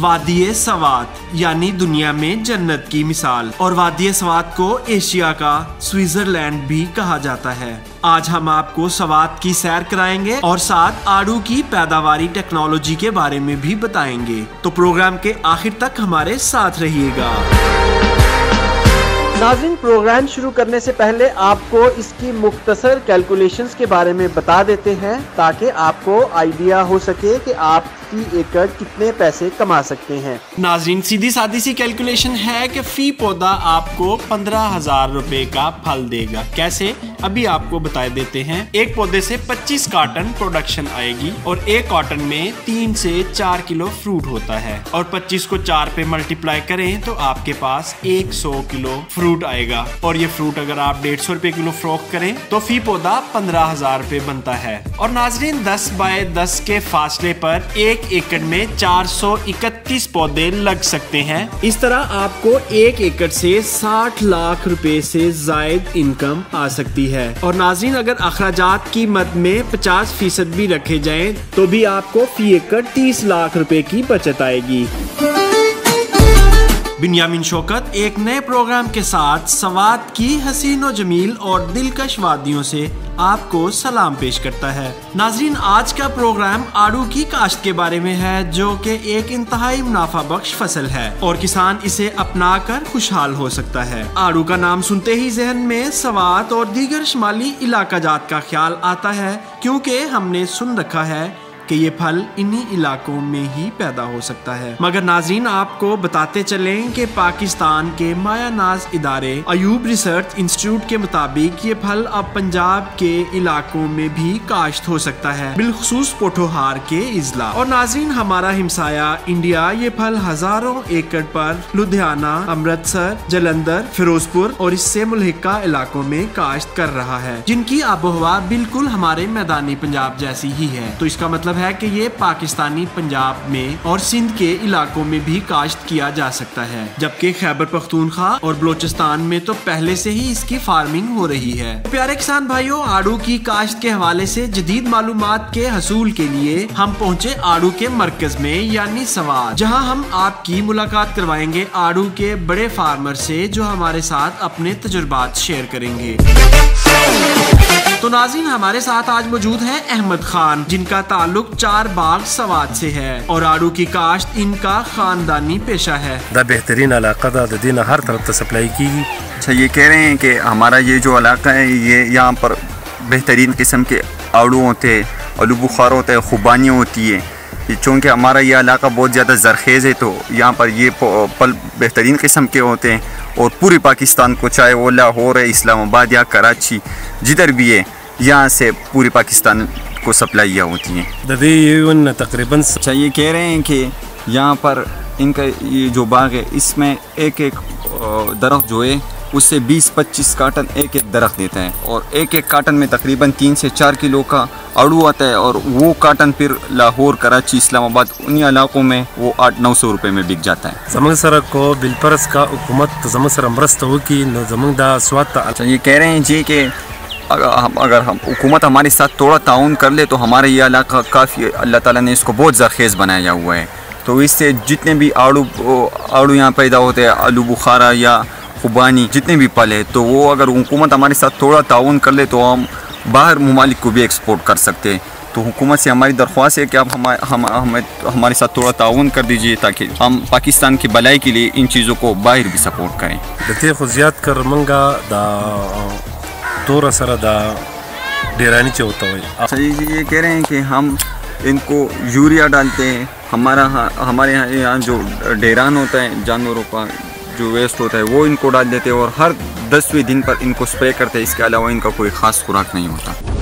वादी सवात यानी दुनिया में जन्नत की मिसाल, और वादी सवात को एशिया का स्विट्जरलैंड भी कहा जाता है। आज हम आपको सवात की सैर कराएंगे और साथ आड़ू की पैदावारी टेक्नोलॉजी के बारे में भी बताएंगे, तो प्रोग्राम के आखिर तक हमारे साथ रहिएगा। नाज़रीन, प्रोग्राम शुरू करने से पहले आपको इसकी मुख्तसर कैलकुलेशंस के बारे में बता देते हैं ताकि आपको आइडिया हो सके कि आप एकड़ कितने पैसे कमा सकते हैं। नाज़रीन, सीधी सादी सी कैलकुलेशन है कि फी पौधा आपको 15,000 रुपए का फल देगा। कैसे, अभी आपको बता देते हैं। एक पौधे से 25 कार्टन प्रोडक्शन आएगी और एक कार्टन में 3 से 4 किलो फ्रूट होता है, और 25 को 4 पे मल्टीप्लाई करें तो आपके पास 100 किलो फ्रूट आएगा, और ये फ्रूट अगर आप 150 रुपए किलो फरोख्त करें तो फी पौधा 15,000 रुपए बनता है। और नाज़रीन, 10 बाय 10 के फासले पर 1 एकड़ में 431 पौधे लग सकते हैं। इस तरह आपको 1 एकड़ से 60 लाख रुपए से जायद इनकम आ सकती है। और नाज़रीन, अगर अखराजात की मद में 50% भी रखे जाएं तो भी आपको फी एकड़ 30 लाख रुपए की बचत आएगी। बिन्यामिन शौकत एक नए प्रोग्राम के साथ सवात की हसीन और जमील और दिलकश वादियों से आपको सलाम पेश करता है। नाजरीन, आज का प्रोग्राम आड़ू की काश्त के बारे में है, जो कि एक इंतहाई मुनाफा बख्श फसल है और किसान इसे अपना कर खुशहाल हो सकता है। आड़ू का नाम सुनते ही जहन में सवात और दीगर शुमाली इलाका जात का ख्याल आता है, क्योंकि हमने सुन रखा है कि ये फल इन्हीं इलाकों में ही पैदा हो सकता है। मगर नाज़रीन, आपको बताते चलें कि पाकिस्तान के माया नाज इदारे अयूब रिसर्च इंस्टीट्यूट के मुताबिक ये फल अब पंजाब के इलाकों में भी काश्त हो सकता है, बिलखुसूस पोठोहार के इजला। और नाज़रीन, हमारा हिमसाया इंडिया ये फल हजारों एकड़ पर लुधियाना, अमृतसर, जलंधर, फिरोजपुर और इससे मुल्हिका इलाकों में काश्त कर रहा है, जिनकी आबोहवा बिल्कुल हमारे मैदानी पंजाब जैसी ही है। तो इसका मतलब है कि ये पाकिस्तानी पंजाब में और सिंध के इलाकों में भी काश्त किया जा सकता है, जबकि खैबर पख्तूनख्वा और बलोचिस्तान में तो पहले से ही इसकी फार्मिंग हो रही है। प्यारे किसान भाइयों, आड़ू की काश्त के हवाले से जदीद मालूमात के हसूल के लिए हम पहुँचे आड़ू के मरकज में यानी सवात, जहाँ हम आपकी मुलाकात करवाएंगे आड़ू के बड़े फार्मर से, जो हमारे साथ अपने तजुर्बात शेयर करेंगे। तो नाज़रीन, हमारे साथ आज मौजूद है अहमद खान, जिनका ताल्लुक 4 बाग सवात से है और आड़ू की काश्त इनका खानदानी पेशा है। बेहतरीन इलाका दा दीना हर तरफ से सप्लाई की। अच्छा, ये कह रहे हैं कि हमारा ये जो इलाका है, ये यहाँ पर बेहतरीन किस्म के आड़ू होते हैं, आलू बुखार होता है, खुबानी होती है। चूँकि हमारा ये इलाका बहुत ज़्यादा ज़रखेज़ है, तो यहाँ पर ये फल बेहतरीन किस्म के होते हैं, और पूरे पाकिस्तान को, चाहे वो लाहौर है, इस्लामाबाद या कराची, जिधर भी है, यहाँ से पूरे पाकिस्तान को सप्लाइयाँ होती हैं तकरीबन। अच्छा, ये कह रहे हैं कि यहाँ पर इनका ये जो बाग है, इसमें एक एक दरख्त जो है उससे 20-25 कार्टन एक एक दरख्त देता है, और एक एक कार्टन में तकरीबन 3 से 4 किलो का आड़ू आता है, और वो कार्टन फिर लाहौर, कराची, इस्लामाबाद, उन्हीं इलाकों में वो 800-900 रुपये में बिक जाता है। जमंग सर को बिलपरस का हुकूमत जमंग सर अमरस्त हो कि जमंग दा स्वाद। अच्छा, ये कह रहे हैं जी कि अगर हम हुकूमत हमारे साथ थोड़ा ताउन कर ले तो हमारे ये इलाका काफ़ी, अल्लाह ताला ने इसको बहुत ज़रखेज़ बनाया हुआ है, तो इससे जितने भी आड़ू यहाँ पैदा होते हैं, आलू बुखारा या खुबानी, जितने भी फल है, तो वो अगर हुकूमत हमारे साथ थोड़ा ताउन कर ले तो हम बाहर ममालिक को भी एक्सपोर्ट कर सकते हैं। तो हुकूमत से हमारी दरख्वास्त है कि आप हमारे साथ थोड़ा ताउन कर दीजिए, ताकि हम पाकिस्तान की भलाई के लिए इन चीज़ों को बाहर भी सपोर्ट करें। दते खुजियात कर मंगा दा तोरा सरा दा डेरानी होता है। अच्छा, ये कह रहे हैं कि हम इनको यूरिया डालते हैं, हमारे यहाँ जो डेरान होता है, जानवरों का जो वेस्ट होता है, वो इनको डाल देते हैं, और हर 10वें दिन पर इनको स्प्रे करते हैं। इसके अलावा इनका कोई ख़ास खुराक नहीं होता।